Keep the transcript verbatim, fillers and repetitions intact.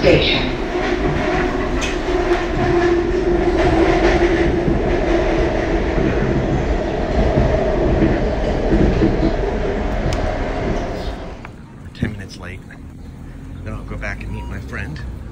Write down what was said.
station. ten minutes late. Then I'll go back and meet my friend.